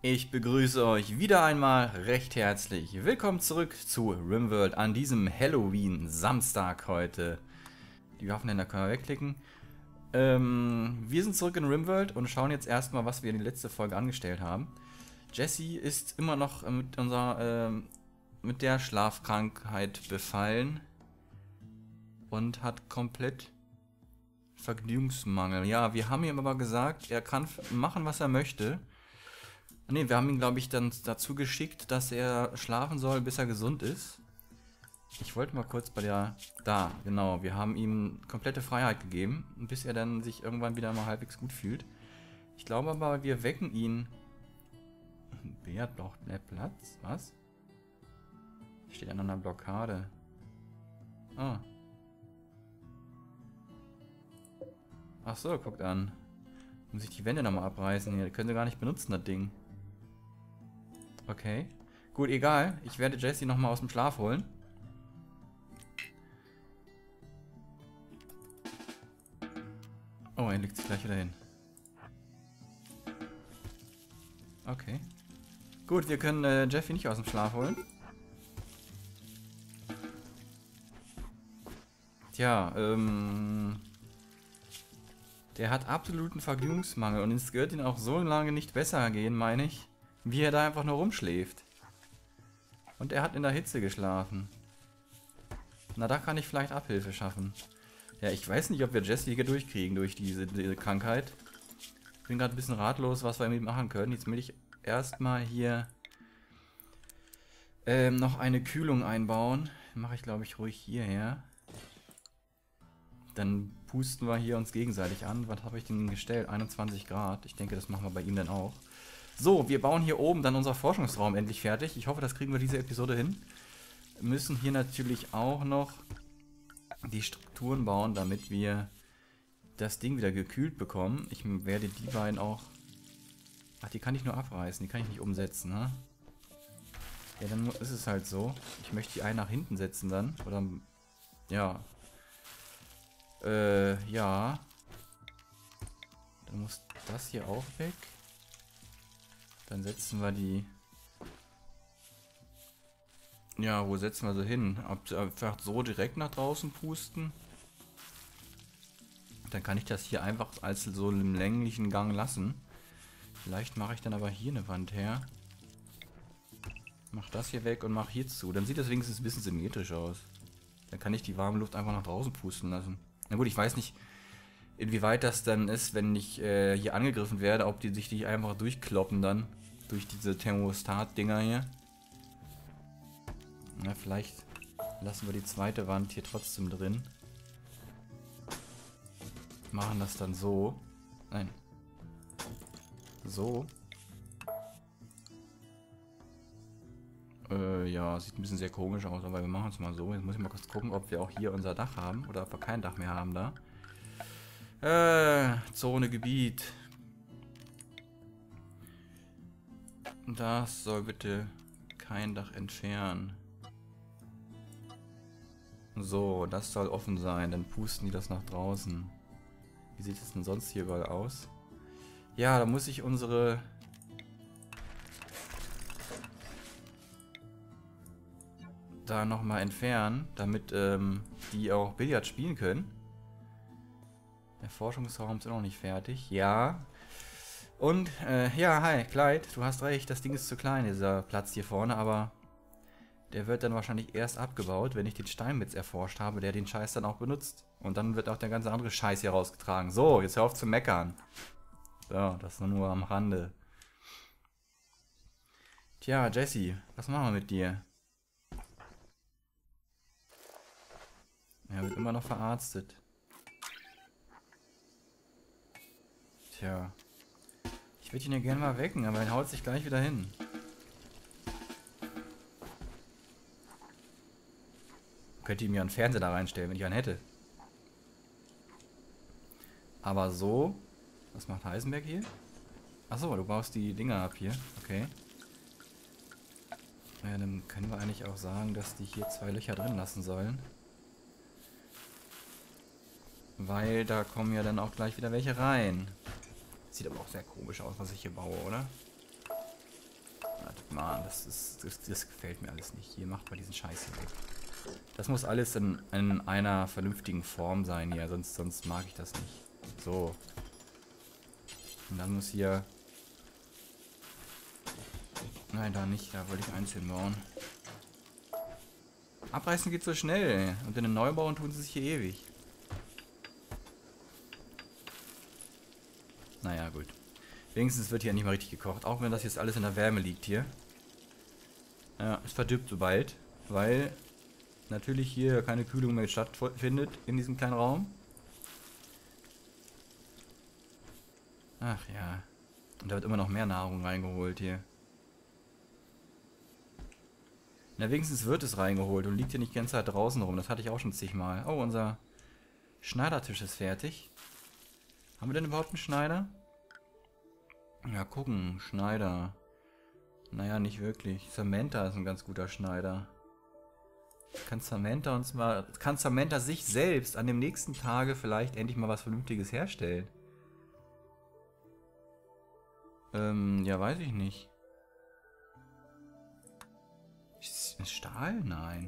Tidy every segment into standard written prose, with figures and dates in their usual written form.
Ich begrüße euch wieder einmal recht herzlich. Willkommen zurück zu RimWorld an diesem Halloween-Samstag heute. Die Waffenhändler können wir wegklicken. Wir sind zurück in RimWorld und schauen jetzt erstmal, was wir in der letzten Folge angestellt haben. Jesse ist immer noch mit der Schlafkrankheit befallen und hat komplett Vergnügungsmangel. Ja, wir haben ihm aber gesagt, er kann machen, was er möchte. Ne, wir haben ihn, glaube ich, dann dazu geschickt, dass er schlafen soll, bis er gesund ist. Ich wollte mal kurz bei der... Da, genau. Wir haben ihm komplette Freiheit gegeben, bis er dann sich irgendwann wieder mal halbwegs gut fühlt. Ich glaube aber, wir wecken ihn... Beat braucht mehr Platz? Was? Steht an einer Blockade. Ah. Ach so, guckt an. Muss ich die Wände nochmal abreißen hier. Können sie gar nicht benutzen, das Ding. Okay. Gut, egal. Ich werde Jesse nochmal aus dem Schlaf holen. Oh, er legt sich gleich wieder hin. Okay. Gut, wir können Jeffy nicht aus dem Schlaf holen. Tja, der hat absoluten Vergnügungsmangel und es wird ihm auch so lange nicht besser gehen, meine ich, wie er da einfach nur rumschläft. Und er hat in der Hitze geschlafen. Na, da kann ich vielleicht Abhilfe schaffen. Ja, ich weiß nicht, ob wir Jesse hier durchkriegen durch diese Krankheit. Ich bin gerade ein bisschen ratlos, was wir mit ihm machen können. Jetzt will ich erstmal hier noch eine Kühlung einbauen. Mache ich, glaube ich, ruhig hierher. Dann pusten wir hier uns gegenseitig an. Was habe ich denn gestellt? 21 Grad. Ich denke, das machen wir bei ihm dann auch. So, wir bauen hier oben dann unser Forschungsraum endlich fertig. Ich hoffe, das kriegen wir diese Episode hin. Wir müssen hier natürlich auch noch die Strukturen bauen, damit wir das Ding wieder gekühlt bekommen. Ich werde die beiden auch... Ach, die kann ich nur abreißen. Die kann ich nicht umsetzen, ne? Ja, dann ist es halt so. Ich möchte die einen nach hinten setzen dann. Oder... Ja. Ja. Dann muss das hier auch weg. Dann setzen wir die... Ja, wo setzen wir sie hin? Einfach so direkt nach draußen pusten. Dann kann ich das hier einfach als so einen länglichen Gang lassen. Vielleicht mache ich dann aber hier eine Wand her. Mach das hier weg und mach hier zu. Dann sieht das wenigstens ein bisschen symmetrisch aus. Dann kann ich die warme Luft einfach nach draußen pusten lassen. Na gut, ich weiß nicht, inwieweit das dann ist, wenn ich hier angegriffen werde, ob die sich nicht einfach durchkloppen dann. Durch diese Thermostat-Dinger hier. Na, vielleicht lassen wir die zweite Wand hier trotzdem drin. Machen das dann so. Nein. So. Ja, sieht ein bisschen sehr komisch aus, aber wir machen es mal so. Jetzt muss ich mal kurz gucken, ob wir auch hier unser Dach haben oder ob wir kein Dach mehr haben da. Zone Gebiet. Das soll bitte kein Dach entfernen. So, das soll offen sein. Dann pusten die das nach draußen. Wie sieht es denn sonst hier überall aus? Ja, da muss ich unsere... da nochmal entfernen, damit die auch Billard spielen können. Der Forschungsraum ist noch nicht fertig. Ja. Und, ja, hi, Clyde, du hast recht, das Ding ist zu klein, dieser Platz hier vorne, aber der wird dann wahrscheinlich erst abgebaut, wenn ich den Steinmetz erforscht habe, der den Scheiß dann auch benutzt. Und dann wird auch der ganze andere Scheiß hier rausgetragen. So, jetzt hör auf zu meckern. So, das nur am Rande. Tja, Jesse, was machen wir mit dir? Er wird immer noch verarztet. Tja. Ich würde ihn ja gerne mal wecken, aber er haut sich gleich wieder hin. Könnte ihm ja einen Fernseher da reinstellen, wenn ich einen hätte. Aber so... Was macht Heisenberg hier? Achso, du baust die Dinger ab hier. Okay. Ja, dann können wir eigentlich auch sagen, dass die hier 2 Löcher drin lassen sollen. Weil da kommen ja dann auch gleich wieder welche rein. Sieht aber auch sehr komisch aus, was ich hier baue, oder? Mann, das gefällt mir alles nicht. Hier, macht mal diesen Scheiß hier weg. Das muss alles in einer vernünftigen Form sein hier, sonst mag ich das nicht. So. Und dann muss hier... Nein, da nicht, da wollte ich einzeln bauen. Abreißen geht so schnell. Und in den Neubauen tun sie sich hier ewig. Naja, gut. Wenigstens wird hier nicht mal richtig gekocht. Auch wenn das jetzt alles in der Wärme liegt hier. Ja, es verdirbt so bald. Weil natürlich hier keine Kühlung mehr stattfindet in diesem kleinen Raum. Ach ja. Und da wird immer noch mehr Nahrung reingeholt hier. Na, wenigstens wird es reingeholt und liegt hier nicht die ganze Zeit draußen rum. Das hatte ich auch schon zigmal. Oh, unser Schneidertisch ist fertig. Haben wir denn überhaupt einen Schneider? Ja, gucken. Schneider. Naja, nicht wirklich. Samantha ist ein ganz guter Schneider. Kann Samantha sich selbst an dem nächsten Tage vielleicht endlich mal was Vernünftiges herstellen? Ja, weiß ich nicht. Ist Stahl? Nein.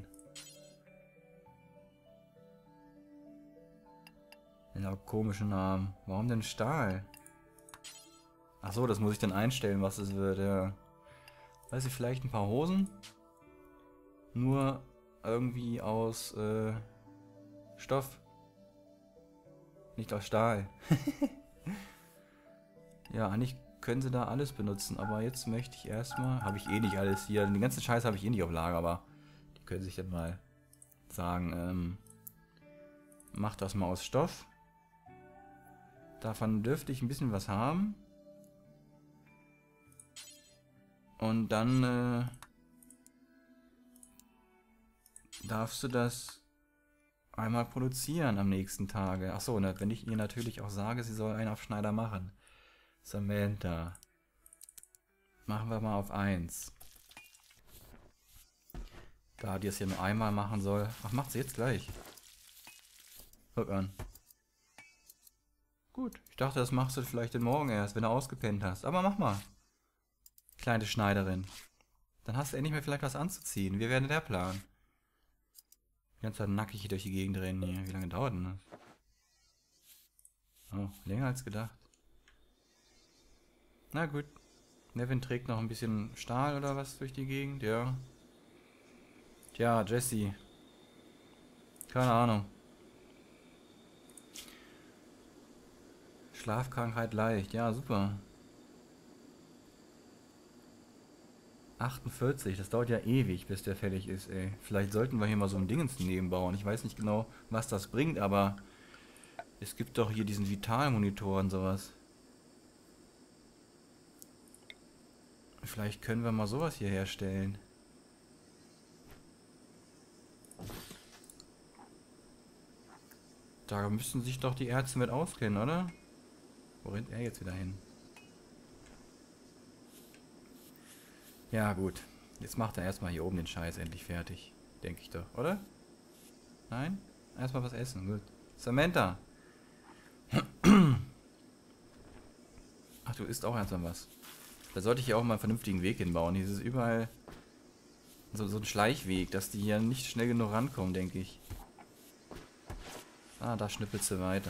Ja, komische Namen. Warum denn Stahl? Achso, das muss ich dann einstellen, was es wird, ja. Weiß ich, vielleicht ein paar Hosen? Nur irgendwie aus Stoff. Nicht aus Stahl. Ja, eigentlich können sie da alles benutzen, aber jetzt möchte ich erstmal... Habe ich eh nicht alles hier. Den ganzen Scheiß habe ich eh nicht auf Lager, aber die können sich dann mal sagen, mach das mal aus Stoff. Davon dürfte ich ein bisschen was haben. Und dann darfst du das einmal produzieren am nächsten Tage. Achso, und wenn ich ihr natürlich auch sage, sie soll einen auf Schneider machen. Samantha. Machen wir mal auf 1. Da die es ja nur einmal machen soll. Ach, macht sie jetzt gleich. Guck an. Gut, ich dachte, das machst du vielleicht den Morgen erst, wenn du ausgepennt hast. Aber mach mal. Kleine Schneiderin. Dann hast du endlich mal vielleicht was anzuziehen. Wie wäre denn der Plan? Die ganze Zeit nackig hier durch die Gegend rennen hier. Wie lange dauert denn das? Oh, länger als gedacht. Na gut. Nevin trägt noch ein bisschen Stahl oder was durch die Gegend, ja. Tja, Jessie. Keine Ahnung. Schlafkrankheit leicht, ja, super. 48, das dauert ja ewig, bis der fertig ist, ey. Vielleicht sollten wir hier mal so ein Dingens nebenbauen. Ich weiß nicht genau, was das bringt, aber es gibt doch hier diesen Vital-Monitor und sowas. Vielleicht können wir mal sowas hier herstellen. Da müssten sich doch die Ärzte mit auskennen, oder? Wo rennt er jetzt wieder hin? Ja, gut. Jetzt macht er erstmal hier oben den Scheiß endlich fertig. Denke ich doch, oder? Nein? Erstmal was essen, gut. Samantha! Ach, du isst auch erstmal was. Da sollte ich hier auch mal einen vernünftigen Weg hinbauen. Hier ist überall so ein Schleichweg, dass die hier nicht schnell genug rankommen, denke ich. Ah, da schnippelt sie weiter.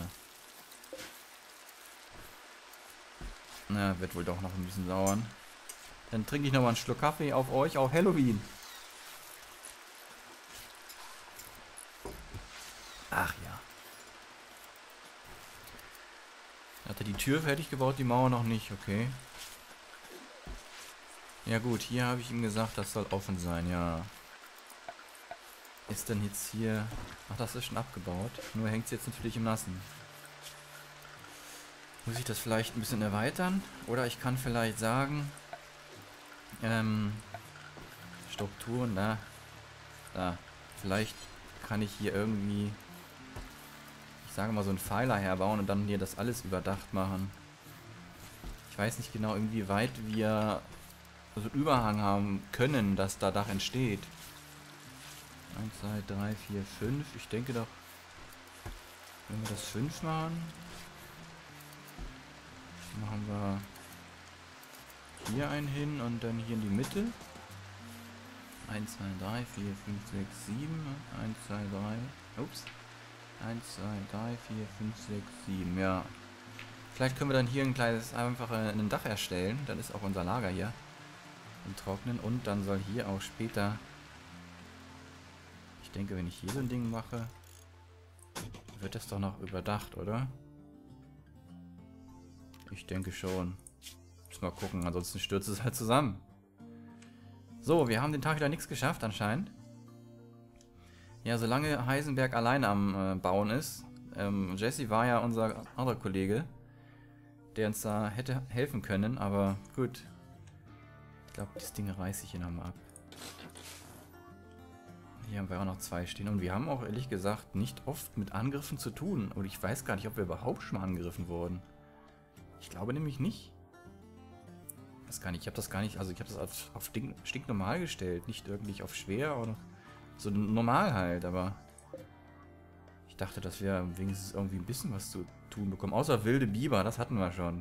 Na, wird wohl doch noch ein bisschen dauern. Dann trinke ich noch mal einen Schluck Kaffee auf euch, auf Halloween. Ach ja. Hat er die Tür fertig gebaut, die Mauer noch nicht, okay. Ja gut, hier habe ich ihm gesagt, das soll offen sein, ja. Ist denn jetzt hier... Ach, das ist schon abgebaut. Nur hängt es jetzt natürlich im Nassen. Muss ich das vielleicht ein bisschen erweitern? Oder ich kann vielleicht sagen... Strukturen, da. Vielleicht kann ich hier irgendwie... Ich sage mal so einen Pfeiler herbauen und dann hier das alles überdacht machen. Ich weiß nicht genau, inwieweit wir so einen Überhang haben können, dass da Dach entsteht. 1, 2, 3, 4, 5. Ich denke doch, wenn wir das 5 machen, machen wir hier einen hin und dann hier in die Mitte. 1, 2, 3, 4, 5, 6, 7. 1, 2, 3. Ups. 1, 2, 3, 4, 5, 6, 7. Ja. Vielleicht können wir dann hier ein kleines, einfach ein Dach erstellen. Dann ist auch unser Lager hier im Trocknen. Und dann soll hier auch später... Ich denke, wenn ich hier so ein Ding mache, wird das doch noch überdacht, oder? Ich denke schon. Müssen wir mal gucken, ansonsten stürzt es halt zusammen. So, wir haben den Tag wieder nichts geschafft anscheinend. Ja, solange Heisenberg alleine am Bauen ist. Jesse war ja unser anderer Kollege, der uns da hätte helfen können, aber gut. Ich glaube, das Ding reiße ich hier nochmal ab. Hier haben wir auch noch 2 stehen und wir haben auch ehrlich gesagt nicht oft mit Angriffen zu tun. Und ich weiß gar nicht, ob wir überhaupt schon mal angegriffen wurden. Ich glaube nämlich nicht. Das gar nicht. Ich habe das gar nicht, also ich habe das auf stinknormal gestellt, nicht irgendwie auf schwer oder so normal halt, aber ich dachte, dass wir wenigstens irgendwie ein bisschen was zu tun bekommen. Außer wilde Biber, das hatten wir schon.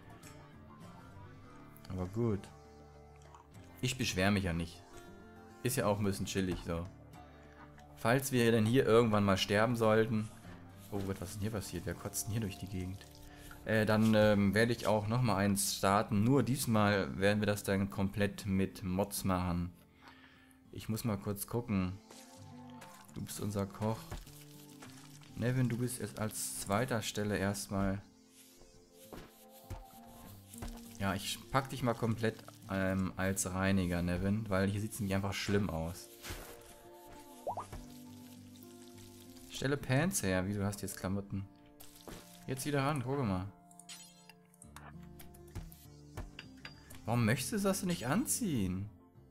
Aber gut. Ich beschwere mich ja nicht. Ist ja auch ein bisschen chillig so. Falls wir denn hier irgendwann mal sterben sollten. Oh Gott, was ist denn hier passiert? Wer kotzt denn hier durch die Gegend? Dann werde ich auch nochmal eins starten. Nur diesmal werden wir das dann komplett mit Mods machen. Ich muss mal kurz gucken. Du bist unser Koch. Nevin, du bist jetzt als zweiter Stelle erstmal. Ja, ich pack dich mal komplett als Reiniger, Nevin, weil hier sieht es nämlich einfach schlimm aus. Stelle Pants her. Wieso hast du jetzt Klamotten? Jetzt wieder ran, guck mal. Warum möchtest du das nicht anziehen?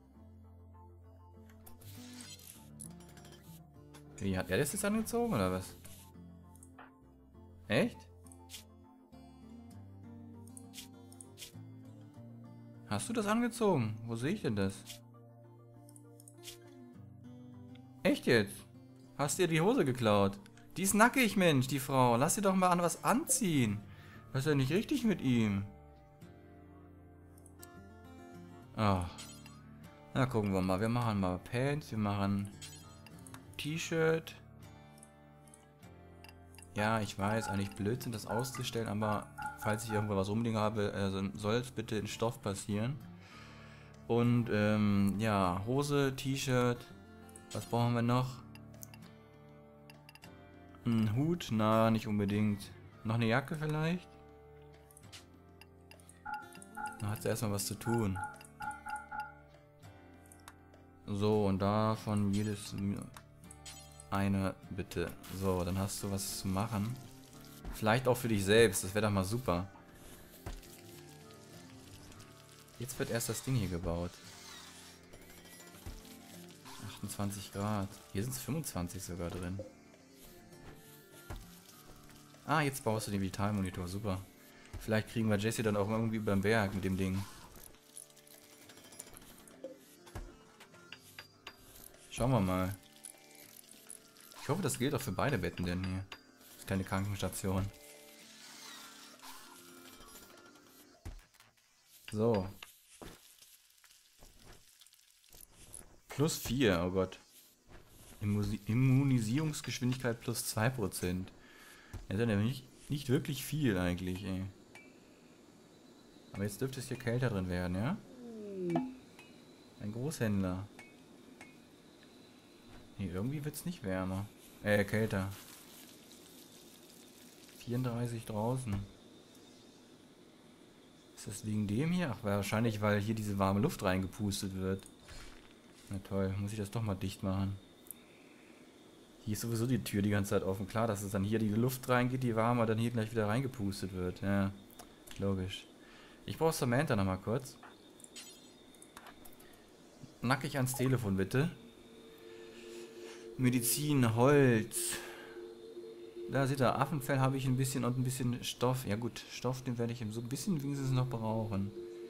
Wie, hat er das jetzt angezogen oder was? Echt? Hast du das angezogen? Wo sehe ich denn das? Echt jetzt? Hast dir die Hose geklaut? Die ist nackig, Mensch, die Frau. Lass sie doch mal an was anziehen. Was ist ja nicht richtig mit ihm? Ach. Na, gucken wir mal. Wir machen mal Pants, wir machen T-Shirt. Ja, ich weiß, eigentlich Blödsinn, das auszustellen, aber falls ich irgendwo was rumliegen habe, soll es bitte in Stoff passieren. Und, ja, Hose, T-Shirt. Was brauchen wir noch? Ein Hut? Na, nicht unbedingt. Noch eine Jacke vielleicht? Da hat es erstmal was zu tun. So, und davon jedes eine bitte. So, dann hast du was zu machen. Vielleicht auch für dich selbst, das wäre doch mal super. Jetzt wird erst das Ding hier gebaut. 28 Grad. Hier sind es 25 sogar drin. Ah, jetzt baust du den Vitalmonitor, super. Vielleicht kriegen wir Jesse dann auch irgendwie über den Berg mit dem Ding. Schauen wir mal. Ich hoffe, das gilt auch für beide Betten denn hier. Das ist keine Krankenstation. So. Plus 4, oh Gott. Immunisierungsgeschwindigkeit plus 2%. Das ist ja nicht wirklich viel eigentlich, ey. Aber jetzt dürfte es hier kälter drin werden, ja? Ein Großhändler. Nee, irgendwie wird es nicht wärmer. Kälter. 34 draußen. Ist das wegen dem hier? Ach, wahrscheinlich, weil hier diese warme Luft reingepustet wird. Na toll, muss ich das doch mal dicht machen. Hier ist sowieso die Tür die ganze Zeit offen. Klar, dass es dann hier die Luft reingeht, die warm, aber dann hier gleich wieder reingepustet wird. Ja, logisch. Ich brauche Samantha nochmal kurz. Nackig ans Telefon, bitte. Medizin, Holz. Da seht ihr, Affenfell habe ich ein bisschen und ein bisschen Stoff. Ja gut, Stoff, den werde ich so ein bisschen wenigstens noch brauchen.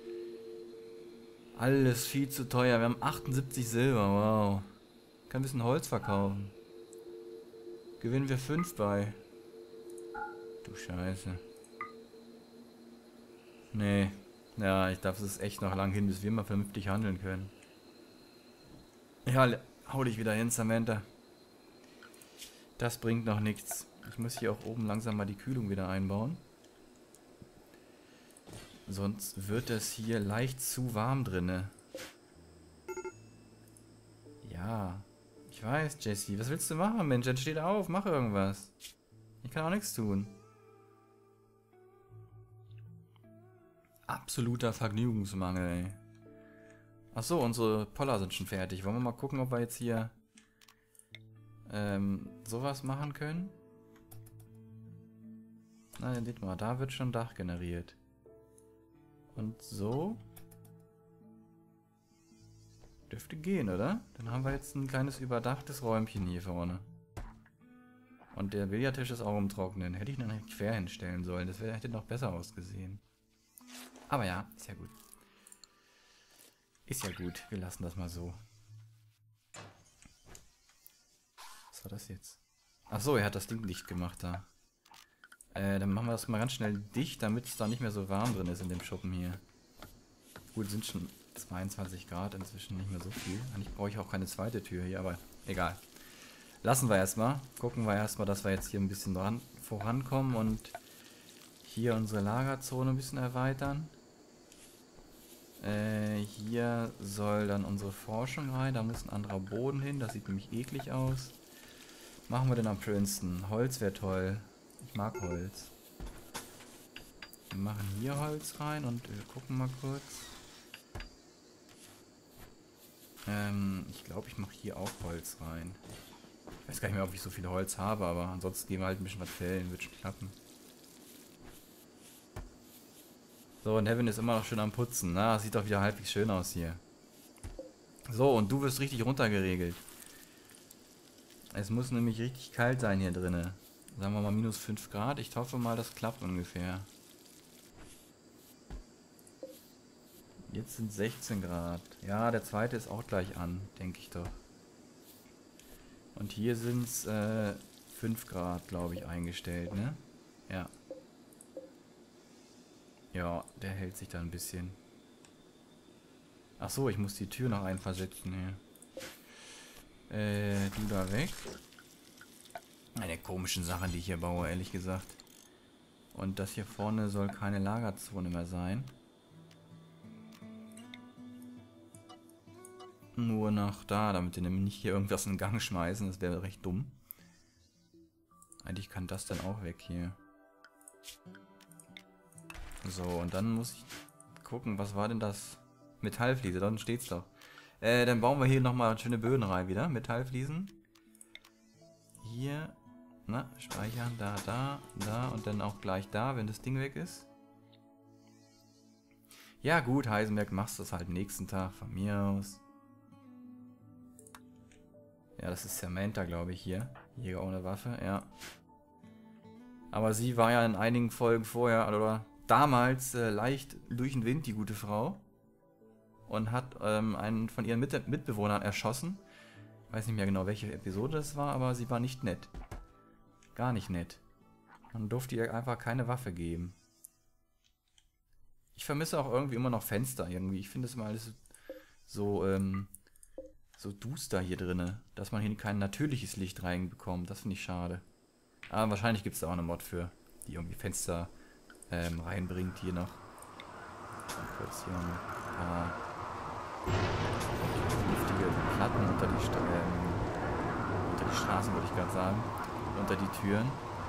Alles viel zu teuer. Wir haben 78 Silber, wow. Kann ein bisschen Holz verkaufen. Gewinnen wir 5 bei. Du Scheiße. Nee, Ja, ich glaube, es ist echt noch lang hin, bis wir mal vernünftig handeln können. Ja, hau dich wieder hin, Samantha. Das bringt noch nichts. Ich muss hier auch oben langsam mal die Kühlung wieder einbauen. Sonst wird es hier leicht zu warm drinne. Ja, ich weiß, Jesse. Was willst du machen, Mensch? Dann steh auf, mach irgendwas. Ich kann auch nichts tun. Absoluter Vergnügungsmangel, ey. Achso, unsere Poller sind schon fertig. Wollen wir mal gucken, ob wir jetzt hier sowas machen können? Na, dann seht mal, da wird schon Dach generiert. Und so dürfte gehen, oder? Dann haben wir jetzt ein kleines überdachtes Räumchen hier vorne. Und der Billardtisch ist auch im Trocknen. Hätte ich ihn dann quer hinstellen sollen. Das hätte noch besser ausgesehen. Aber ja, ist ja gut. Ist ja gut. Wir lassen das mal so. Was war das jetzt? Achso, er hat das Ding dicht gemacht da. Dann machen wir das mal ganz schnell dicht, damit es da nicht mehr so warm drin ist in dem Schuppen hier. Gut, sind schon 22 Grad inzwischen, nicht mehr so viel. Eigentlich brauche ich auch keine zweite Tür hier, aber egal. Lassen wir erstmal. Gucken wir erstmal, dass wir jetzt hier ein bisschen vorankommen und hier unsere Lagerzone ein bisschen erweitern. Hier soll dann unsere Forschung rein. Da muss ein anderer Boden hin. Das sieht nämlich eklig aus. Machen wir denn am Princeton? Holz wäre toll. Ich mag Holz. Wir machen hier Holz rein und wir gucken mal kurz. Ich glaube, ich mache hier auch Holz rein. Ich weiß gar nicht mehr, ob ich so viel Holz habe, aber ansonsten gehen wir halt ein bisschen was fällen. Wird schon klappen. So, und Heaven ist immer noch schön am Putzen. Na, sieht doch wieder halbwegs schön aus hier. So, und du wirst richtig runtergeregelt. Es muss nämlich richtig kalt sein hier drinne. Sagen wir mal minus 5 Grad. Ich hoffe mal, das klappt ungefähr. Jetzt sind 16 Grad. Ja, der zweite ist auch gleich an, denke ich doch. Und hier sind es 5 Grad, glaube ich, eingestellt, ne? Ja. Ja, der hält sich da ein bisschen. Ach so, ich muss die Tür noch einversetzen hier. Du da weg. Eine komischen Sachen, die ich hier baue, ehrlich gesagt. Und das hier vorne soll keine Lagerzone mehr sein. Nur nach da, damit wir nämlich nicht hier irgendwas in Gang schmeißen. Das wäre recht dumm. Eigentlich kann das dann auch weg hier. So, und dann muss ich gucken, was war denn das? Metallfliese, dann steht's doch. Dann bauen wir hier nochmal schöne Böden rein wieder. Metallfliesen. Hier. Na, speichern. Da und dann auch gleich da, wenn das Ding weg ist. Ja gut, Heisenberg, machst du das halt nächsten Tag von mir aus. Ja, das ist Samantha, glaube ich, hier. Jäger ohne Waffe, ja. Aber sie war ja in einigen Folgen vorher, oder damals, leicht durch den Wind, die gute Frau. Und hat einen von ihren Mitbewohnern erschossen. Ich weiß nicht mehr genau, welche Episode das war, aber sie war nicht nett. Gar nicht nett. Man durfte ihr einfach keine Waffe geben. Ich vermisse auch irgendwie immer noch Fenster irgendwie. Ich finde es immer alles so, so duster hier drinne, dass man hier kein natürliches Licht reinbekommt. Das finde ich schade. Aber wahrscheinlich gibt es da auch eine Mod für, die irgendwie Fenster reinbringt hier noch. Mal kurz hier ein paar giftige Platten unter die Straßen, würde ich gerade sagen. Unter die Türen.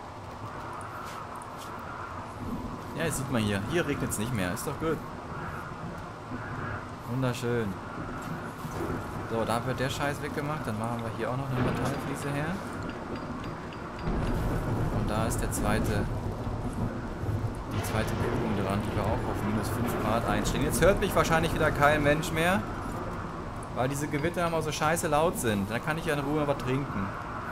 Ja, jetzt sieht man hier. Hier regnet es nicht mehr. Ist doch gut. Wunderschön. So, da wird der Scheiß weggemacht. Dann machen wir hier auch noch eine Metallfliese her. Und da ist die zweite Bildung dran, die wir auch auf minus 5 Grad einstellen. Jetzt hört mich wahrscheinlich wieder kein Mensch mehr, weil diese Gewitter immer so scheiße laut sind. Da kann ich ja in Ruhe was trinken.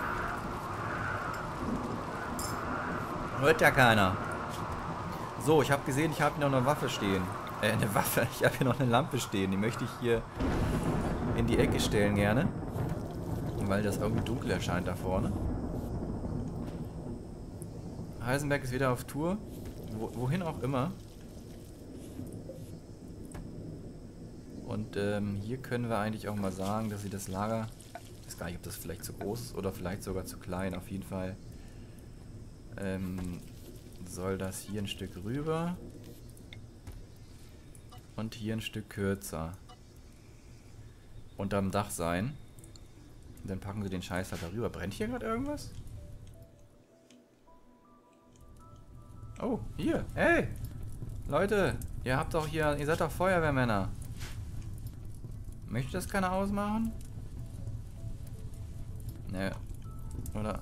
Hört ja keiner. So, ich habe gesehen, ich habe hier noch eine Waffe stehen. Eine Waffe. Ich habe hier noch eine Lampe stehen. Die möchte ich hier in die Ecke stellen gerne. Weil das irgendwie dunkel erscheint da vorne. Heisenberg ist wieder auf Tour. Wohin auch immer. Und hier können wir eigentlich auch mal sagen, dass sie das Lager... Ich weiß gar nicht, ob das vielleicht zu groß ist oder vielleicht sogar zu klein. Auf jeden Fall soll das hier ein Stück rüber und hier ein Stück kürzer unterm Dach sein. Und dann packen sie den Scheiß halt darüber. Brennt hier gerade irgendwas? Oh, hier. Hey! Leute, ihr habt doch hier... Ihr seid doch Feuerwehrmänner. Möchte das keiner ausmachen? Ne. Oder...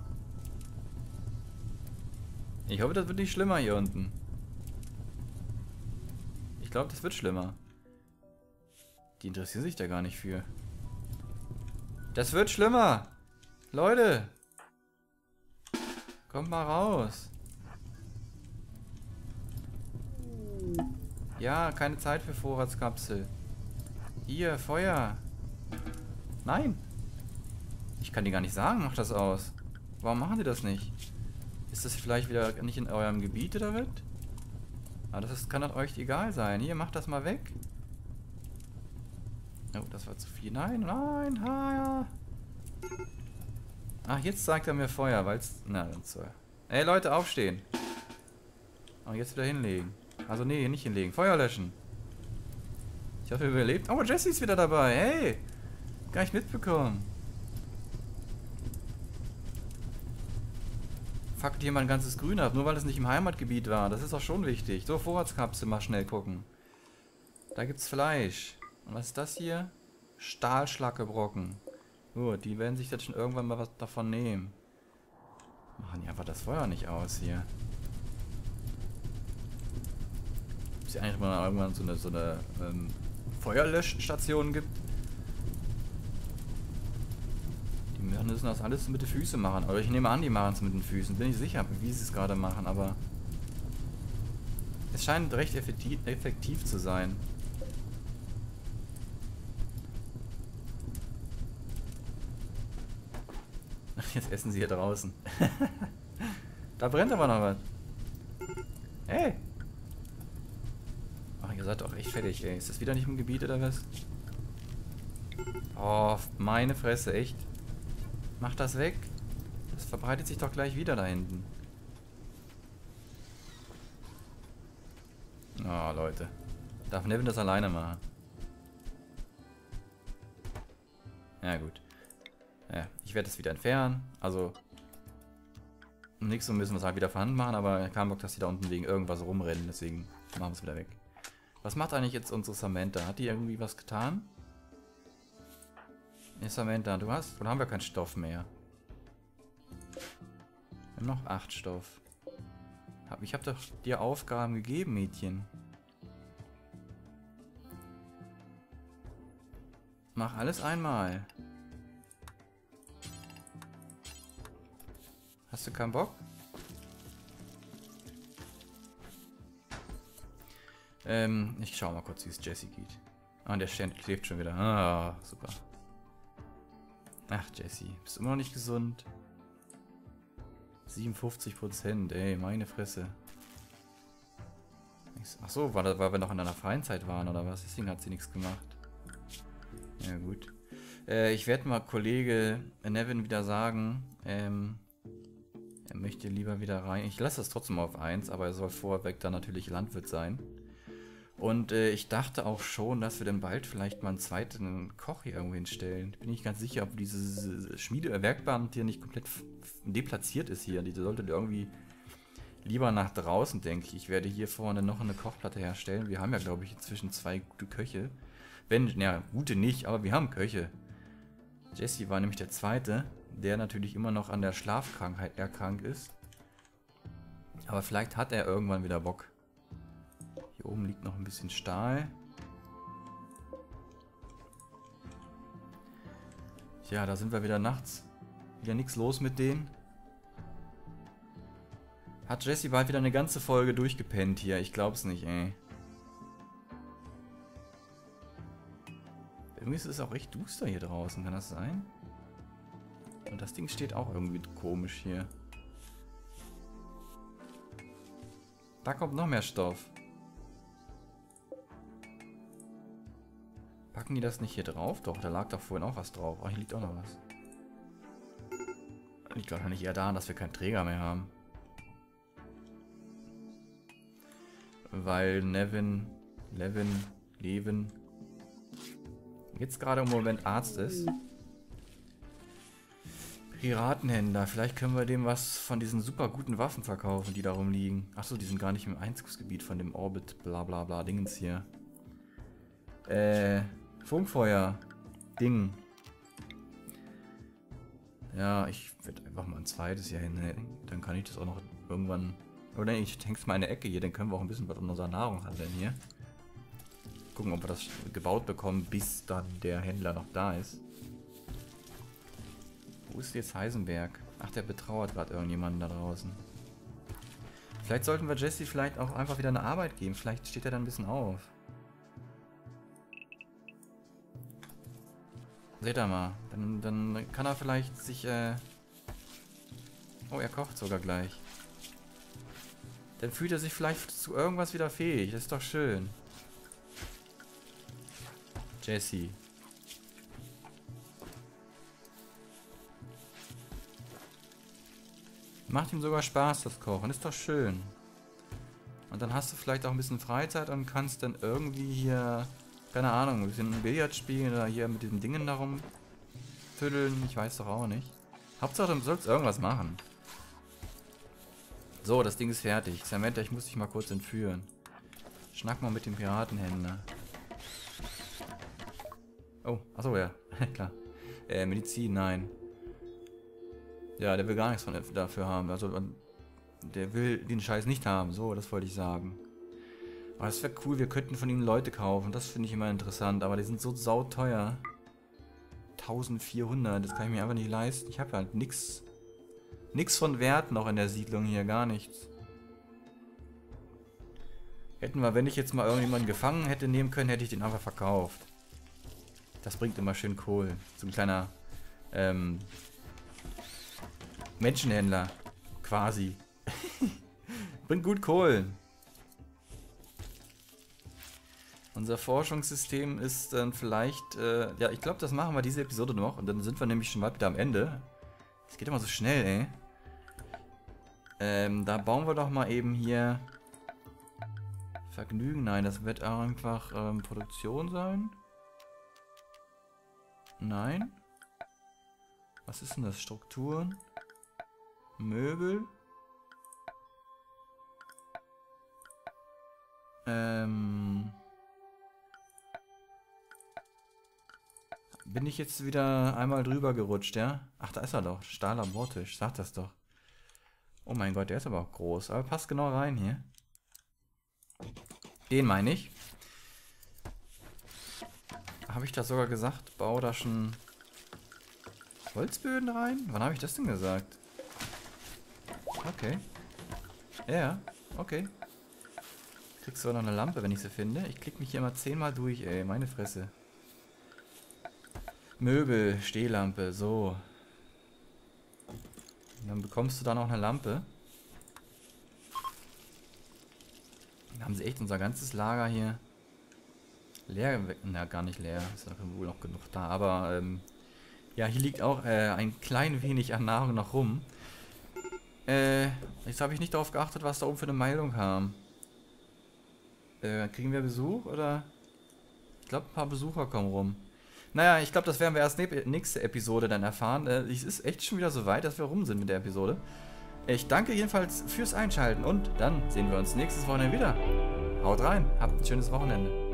Ich hoffe, das wird nicht schlimmer hier unten. Ich glaube, das wird schlimmer. Die interessieren sich da gar nicht für. Das wird schlimmer! Leute! Kommt mal raus! Ja, keine Zeit für Vorratskapsel. Hier, Feuer! Nein! Ich kann dir gar nicht sagen, macht das aus. Warum machen die das nicht? Ist das vielleicht wieder nicht in eurem Gebiet oder was? Aber kann das euch egal sein. Hier, macht das mal weg. Oh, das war zu viel. Nein, nein, ja. Ach, jetzt sagt er mir Feuer, weil es... Na, dann so. Ey, Leute, aufstehen. Und jetzt wieder hinlegen. Also, nee, nicht hinlegen. Feuer löschen. Ich hoffe, ihr überlebt. Oh, Jesse ist wieder dabei. Hey. Gar nicht mitbekommen. Fuckt hier mal ein ganzes Grün ab, nur weil es nicht im Heimatgebiet war. Das ist auch schon wichtig. So, Vorratskapsel mal schnell gucken. Da gibt's Fleisch. Und was ist das hier? Stahlschlackebrocken. Gut, die werden sich jetzt schon irgendwann mal was davon nehmen. Machen die einfach das Feuer nicht aus hier. Ob es eigentlich mal irgendwann so eine Feuerlöschstation gibt? Die müssen das alles mit den Füßen machen. Aber ich nehme an, die machen es mit den Füßen. Bin ich sicher, wie sie es gerade machen, aber... Es scheint recht effektiv zu sein. Jetzt essen sie hier draußen. Da brennt aber noch was. Hey! Ach, ihr seid doch echt fertig, ey. Ist das wieder nicht im Gebiet oder was? Oh, meine Fresse, echt. Macht das weg. Das verbreitet sich doch gleich wieder da hinten. Oh, Leute. Darf Nevin das alleine machen? Ja, gut. Ja, ich werde das wieder entfernen. Also, nichts, so müssen wir es halt wieder vorhanden machen, aber kein Bock, dass die da unten wegen irgendwas rumrennen, deswegen machen wir es wieder weg. Was macht eigentlich jetzt unsere Samantha? Hat die irgendwie was getan? Nee, Samantha, oder haben wir keinen Stoff mehr? Wir haben noch 8 Stoff. Ich habe doch dir Aufgaben gegeben, Mädchen. Mach alles einmal. Hast du keinen Bock? Ich schau mal kurz, wie es Jesse geht. Ah, der schläft schon wieder. Ah, super. Ach, Jesse, bist du immer noch nicht gesund? 57%, ey, meine Fresse. Ach so, weil wir noch in einer freien Zeit waren, oder was? Deswegen hat sie nichts gemacht. Ja, gut. Ich werde mal Kollege Nevin wieder sagen, er möchte lieber wieder rein. Ich lasse das trotzdem auf 1, aber er soll vorweg dann natürlich Landwirt sein. Und ich dachte auch schon, dass wir dann bald vielleicht mal einen zweiten Koch hier irgendwo hinstellen. Bin ich ganz sicher, ob diese Werkbahn hier nicht komplett deplatziert ist hier. Die sollte irgendwie lieber nach draußen, denke ich. Ich werde hier vorne noch eine Kochplatte herstellen. Wir haben ja, glaube ich, inzwischen 2 gute Köche. Ja, gute nicht, aber wir haben Köche. Jesse war nämlich der Zweite, der natürlich immer noch an der Schlafkrankheit erkrankt ist. Aber vielleicht hat er irgendwann wieder Bock. Hier oben liegt noch ein bisschen Stahl. Tja, da sind wir wieder nachts. Wieder nichts los mit denen. Hat Jesse bald wieder eine ganze Folge durchgepennt hier? Ich glaub's nicht, ey. Irgendwie ist es auch recht duster hier draußen, kann das sein? Und das Ding steht auch irgendwie komisch hier. Da kommt noch mehr Stoff. Packen die das nicht hier drauf? Doch, da lag doch vorhin auch was drauf. Ach, hier liegt auch noch was. Liegt wahrscheinlich eher daran, dass wir keinen Träger mehr haben. Weil Levin jetzt gerade im Moment Arzt ist. Piratenhändler. Vielleicht können wir dem was von diesen super guten Waffen verkaufen, die da rumliegen. Achso, die sind gar nicht im Einzugsgebiet von dem Orbit, bla bla bla, Dingens hier. Funkfeuer. Ding. Ja, ich werde einfach mal ein zweites hier hinhängen. Dann kann ich das auch noch irgendwann... Oder ich häng's mal in der Ecke hier, dann können wir auch ein bisschen was an unserer Nahrung handeln hier. Gucken, ob wir das gebaut bekommen, bis dann der Händler noch da ist. Wo ist jetzt Heisenberg? Ach, der betrauert gerade irgendjemanden da draußen. Vielleicht sollten wir Jesse vielleicht auch einfach wieder eine Arbeit geben. Vielleicht steht er dann ein bisschen auf. Seht ihr mal. Dann kann er vielleicht sich... Oh, er kocht sogar gleich. Dann fühlt er sich vielleicht zu irgendwas wieder fähig. Das ist doch schön. Jesse. Macht ihm sogar Spaß, das Kochen. Ist doch schön. Und dann hast du vielleicht auch ein bisschen Freizeit und kannst dann irgendwie hier, keine Ahnung, ein bisschen Billard spielen oder hier mit diesen Dingen darum tüddeln. Ich weiß doch auch nicht. Hauptsache, du sollst irgendwas machen. So, das Ding ist fertig. Samantha, ich muss dich mal kurz entführen. Schnack mal mit dem Piratenhändler. Oh, achso, ja. Klar. Medizin, nein. Ja, der will gar nichts dafür haben. Also, der will den Scheiß nicht haben. So, das wollte ich sagen. Aber das wäre cool, wir könnten von ihnen Leute kaufen. Das finde ich immer interessant. Aber die sind so sauteuer. 1400, das kann ich mir einfach nicht leisten. Ich habe halt nichts von Wert noch in der Siedlung hier, gar nichts. Hätten wir, wenn ich jetzt mal irgendjemanden gefangen hätte nehmen können, hätte ich den einfach verkauft. Das bringt immer schön Kohl. So ein kleiner Menschenhändler. Quasi. Bringt gut Kohl. Unser Forschungssystem ist dann vielleicht... ja, ich glaube, das machen wir diese Episode noch. Und dann sind wir nämlich schon bald wieder am Ende. Das geht immer so schnell, ey. Da bauen wir doch mal eben hier... Vergnügen, nein, das wird einfach Produktion sein. Nein. Was ist denn das? Strukturen. Möbel. Bin ich jetzt wieder einmal drüber gerutscht, ja? Ach, da ist er doch. Stahllabortisch, sag das doch. Oh mein Gott, der ist aber auch groß. Aber passt genau rein hier. Den meine ich. Habe ich das sogar gesagt? Bau da schon Holzböden rein? Wann habe ich das denn gesagt? Okay. Ja, okay. Kriegst du noch eine Lampe, wenn ich sie finde? Ich klicke mich hier mal 10-mal durch, ey. Meine Fresse. Möbel, Stehlampe, so. Und dann bekommst du da noch eine Lampe. Dann haben sie echt unser ganzes Lager hier leer. Na, gar nicht leer. Ist ja wohl noch genug da. Aber, ja, hier liegt auch ein klein wenig an Nahrung noch rum. Jetzt habe ich nicht darauf geachtet, was da oben für eine Meldung kam. Kriegen wir Besuch, oder? Ich glaube, ein paar Besucher kommen rum. Naja, ich glaube, das werden wir erst nächste Episode dann erfahren. Es ist echt schon wieder so weit, dass wir rum sind mit der Episode. Ich danke jedenfalls fürs Einschalten und dann sehen wir uns nächstes Wochenende wieder. Haut rein, habt ein schönes Wochenende.